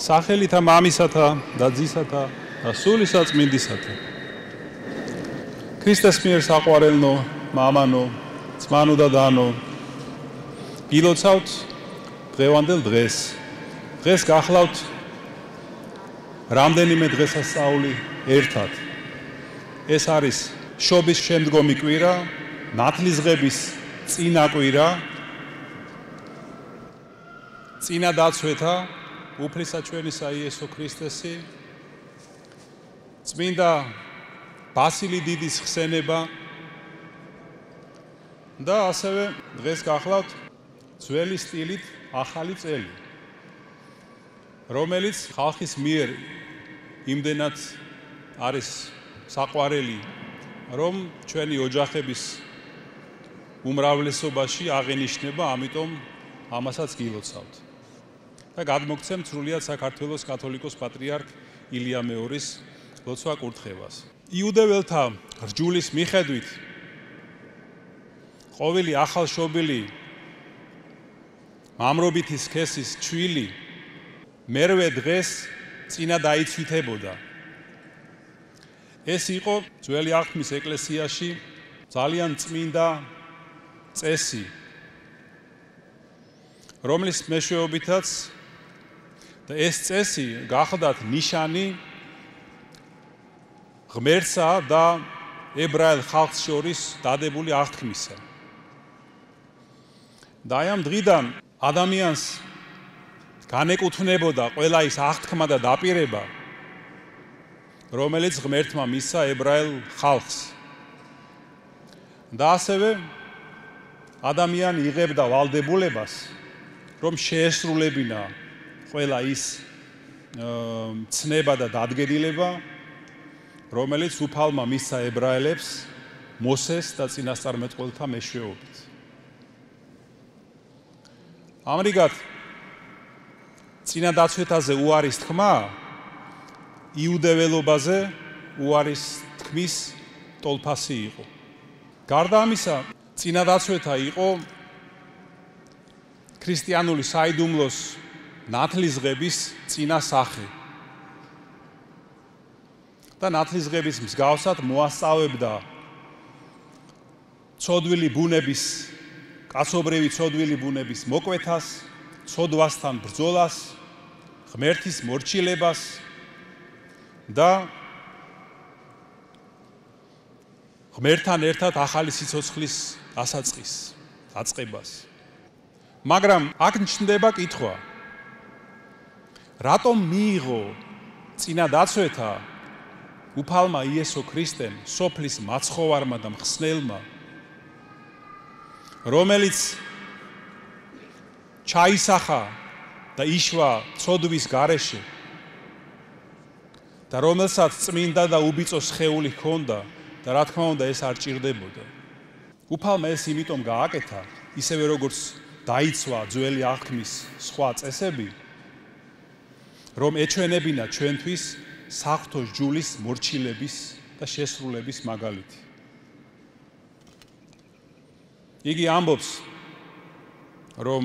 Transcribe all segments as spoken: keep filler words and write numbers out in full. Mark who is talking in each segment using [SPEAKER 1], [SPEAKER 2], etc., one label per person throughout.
[SPEAKER 1] სახელითა მამისათა და ძისათა და სული საწმინდისათა. ქრისტეს მიერ საყვარელნო, მამანო, ძმანო და დანო, გილოცავთ დღევანდელ დღეს. დღეს გახლავთ რამდენიმე დღესასწაული ერთად. ეს არის შობის შემდგომი კვირა, ნათლისღების წინა კვირა, წინა დაცვეთა უფლისაჩვენისა იესო ქრისტესი, წმინდა ბასილი დიდის ხსენება და ასევე დღეს გახლავთ ძველი სტილით ახალი წელი, რომელიც ხალხის მიერ იმდენად არის საყვარელი, რომ ჩვენი ოჯახების უმრავლესობაში აღენიშნება, ამიტომ ამასაც გილოცავთ. და გადმოგცემთ სრულიად საქართველოს კათოლიკოს პატრიარქ ილია მეორის ლოცვა კურთხევას. იუდეველთა რჯულის მიხედვით ყოველი ახალშობილი მამრობითი სქესის ჩვილი მერვე დღეს წინა დაიცვითებოდა. ეს იყო ძველი აღთქმის ეკლესიაში ძალიან წმინდა წესი, რომლის მეშვეობითაც და ეს წესი გახლდათ ნიშანი ღმერთსა და ებრაელ ხალხს შორის დადებული აღთქმისა. და ამ დღიდან ადამიანს განეკუთვნებოდა ყველა ის აღთქმა და დაპირება, რომელიც ღმერთმა მისცა ებრაელ ხალხს. და ასევე ადამიანი იღებდა ვალდებულებას, რომ შეესრულებინა ყველა ის ცნება და დადგენილება, რომელიც უფალმა მისცა ებრაელებს მოსეს და წინასწარმეტყველთა მეშვეობით. ამრიგად, წინადაცვეთაზე უარის თქმა იუდეველობაზე უარის თქმის ტოლფასი იყო. გარდა ამისა, წინადაცვეთა იყო ქრისტიანული საიდუმლოს ნათლისღების წინა სახე. და ნათლისღების მსგავსად მოასწავებდა ცოდვილი ბუნების, კაცობრი위 ცოდვილი ბუნების მოკვეთას, ცოდვასთან ბრძოლას, ღმერთის მორჩილებას და ღმერთთან ერთად ახალი სიცოცხლის დასაწყისს, დაწყებას. მაგრამ აქ ჩნდება კითხვა, რატომ მიიღო წინადაცვეთა უფალმა იესო ქრისტემ, სოფლის მაცხოვარმა და მხსნელმა, რომელიც ჩაისახა და იშვა ცოდვის გარეშე და რომელსაც წმინდა და უბიწო სხეული ჰქონდა და რა თქმა უნდა ეს არ ჭირდებოდა. უფალმა ეს იმიტომ გააკეთა, ისევე როგორც დაიცვა ძველი აღთქმის სხვა წესები, რომ ეჩვენებინა ჩვენთვის საღვთო ჯულის მორჩილების და შესრულების მაგალითი. იგი ამბობს, რომ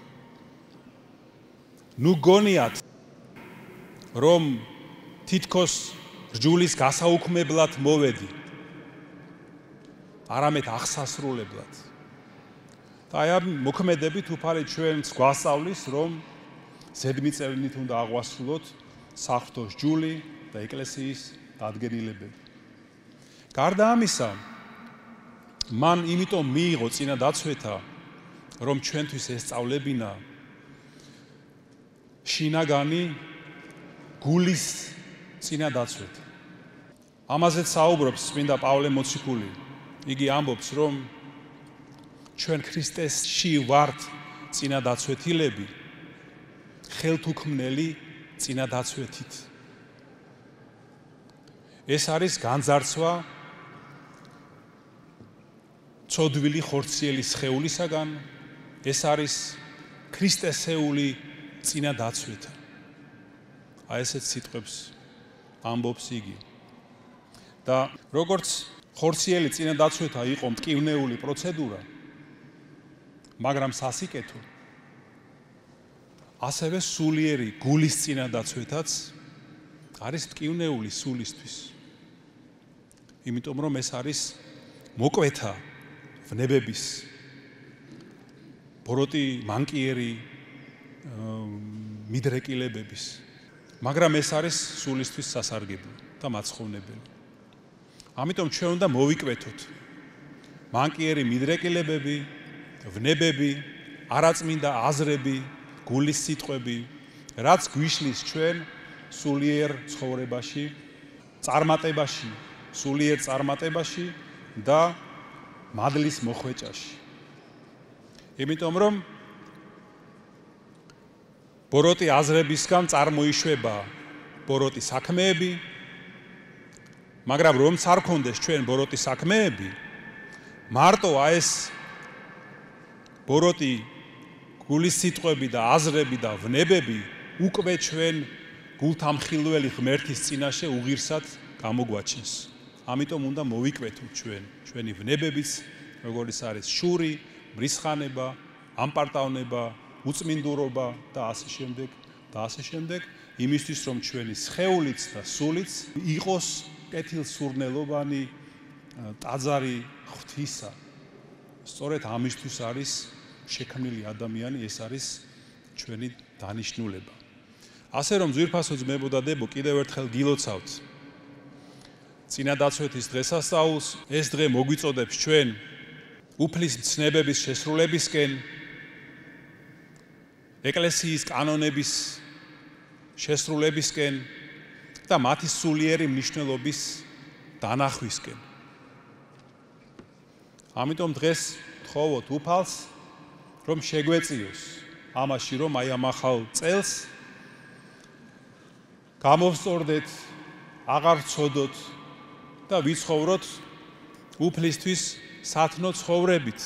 [SPEAKER 1] ნუ გონიათ, რომ თითქოს რჯულის გასაუქმებლად მოვედი, არამედ აღსასრულებლად. და აი ამ მოქმედებით უფალი ჩვენს გვასწავლის, რომ ზედმიწევნით უნდა აღვასრულოთ საღვთო ჯული და ეკლესიის დადგენილებები. გარდა ამისა, მან იმიტომ მიიღო წინადაცვეთა, რომ ჩვენთვის ესწავლებინა შინაგანი გულის წინადაცვეთა. ამაზეც საუბრობს წმინდა პავლე მოციქული. იგი ამბობს, რომ ჩვენ ქრისტესში ვართ წინადაცვეთილები, ხელთუქმნელი წინადაცვეთით. ეს არის განძარცვა ცოდვილი ხორციელი სხეულისაგან, ეს არის ქრისტესეული წინადაცვეთა. აი ესეც სიტყვებს ამბობს იგი. და როგორც ხორციელი წინადაცვეთა იყო მტკივნეული პროცედურა, მაგრამ სასიკეთო, ასევე სულიერი გულის წინადაცვეთაც არის მტკივნეული სულისთვის. იმიტომ რომ ეს არის მოკვეთა ვნებების ბოროტი მანკიერი მიდრეკილებების, მაგრამ ეს არის სულისთვის სასარგებლო და მაცხოვნებელი. ამიტომ ჩვენ უნდა მოვიკვეთოთ მანკიერი მიდრეკილებები, ვნებები, არაწმინდა აზრები, გულის სიტყვები, რაც გვიშლის ჩვენ სულიერ ცხოვრებაში, წარმატებაში, სულიერ წარმატებაში და მადლის მოხვეჭაში. იმიტომ რომ ბოროტი აზრებისგან წარმოიშვება ბოროტი საქმეები, მაგრამ რომც არ ქონდეს ჩვენ ბოროტი საქმეები, მარტო ეს ბოროტი გულის სიტყვები და აზრები და ვნებები უკვე ჩვენ გულთამხილველი ღმერთის წინაშე უღირსად გამოგვაჩენს. ამიტომ უნდა მოვიკვეთოთ ჩვენ ჩვენი ვნებებიც, როგორიც არის შური, მრისხანება, ამპარტავნება, უწმინდურობა და ასე შემდეგ და ასე შემდეგ, იმისთვის რომ ჩვენი სხეულიც და სულიც იყოს კეთილსურნელოვანი ტაძარი ღვთისა. სწორედ ამისთვის არის შექმნილი ადამიანი, ეს არის ჩვენი დანიშნულება. ასე რომ ძვირფასო ძმებო და დებო, კიდევ ერთხელ გილოცავთ წინადაცვეთის დღესასწაულს. ეს დღე მოგვიწოდებს ჩვენ უფლის მცნებების შესრულებისკენ, ეკლესიის კანონების შესრულებისკენ და მათი სულიერი მნიშვნელობის დანახვისკენ. ამიტომ დღეს თხოვოთ უფალს, რომ შეგვეწიოს ამაში, რომ აი ამ ახალ წელს გამოვსწორდეთ, აღარ ვცოდოთ და ვიცხოვროთ უფლისთვის სათნო ცხოვრებით.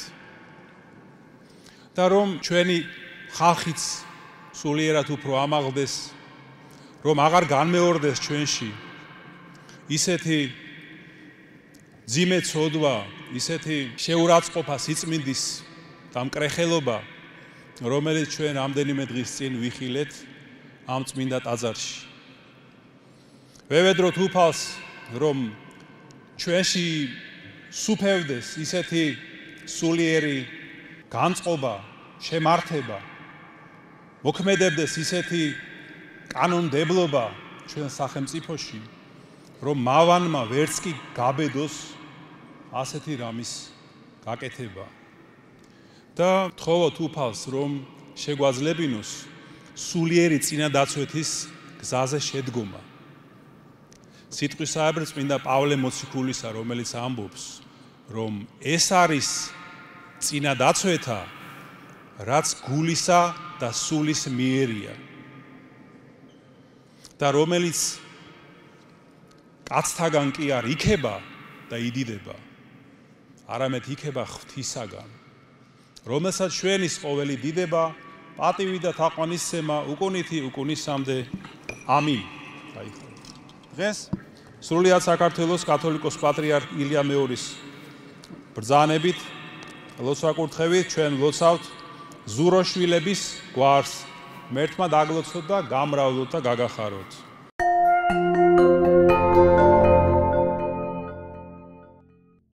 [SPEAKER 1] და რომ ჩვენი ხალხიც სულიერად უფრო ამაღლდეს, რომ აღარ განმეორდეს ჩვენში ისეთი ძიმე ცოდვა, ისეთი შეურაცხყოფა სიწმინდის დამკრეხელობა, რომელიც ჩვენ რამდენიმე დღის წინ ვიხილეთ ამ წმინდა ტაძარში. ვევედროთ უფალს, რომ ჩვენში სუფევდეს ისეთი სულიერი განწყობა, შემართება, მოქმედებდეს ისეთი კანონმდებლობა ჩვენ სახელმწიფოში, რომ მავანმა ვერც კი გაბედოს ასეთი რამის გაკეთება. და თხოვოთ უფალს, რომ შეგვაძლებინოს სულიერი წინადაცვეთის გზაზე შედგომა. სიტყვისაებრ წმინდა პავლე მოციქულისა, რომელიც ამბობს, რომ ეს არის წინადაცვეთა, რაც გულისა და სულის მიერია და რომელიც კაცთაგან კი არ იქება და იდიდება, არამედ იქება ღვთისაგან, რომელსაც ჩვენის ყოველი დიდება, პატივი და თაყვანისცემა უკუნითი უკუნისამდე. ამინ. დღეს სრულიად საქართველოს კათოლიკოს პატრიარქ ილია მეორის ბრძანებით, ლოცვა-კურთხევით ჩვენ ვლოცავთ ზუროშვილების გვარს. მერთმა დაგლოცოთ და გამრავლოთ და გაგახაროთ.